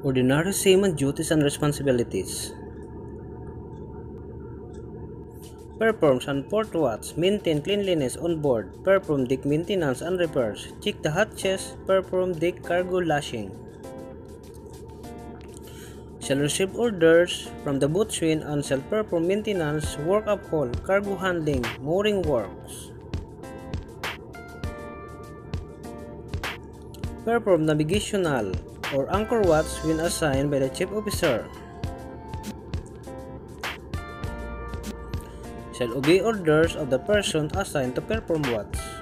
Ordinary seaman duties and responsibilities. Performs on port watch, maintain cleanliness on board, perform deck maintenance and repairs, check the hatches, perform deck cargo lashing. Shall receive orders from the boatswain and shall perform maintenance, work uphold, cargo handling, mooring works. Perform navigational or anchor watch when assigned by the chief officer. Shall obey orders of the person assigned to perform watch.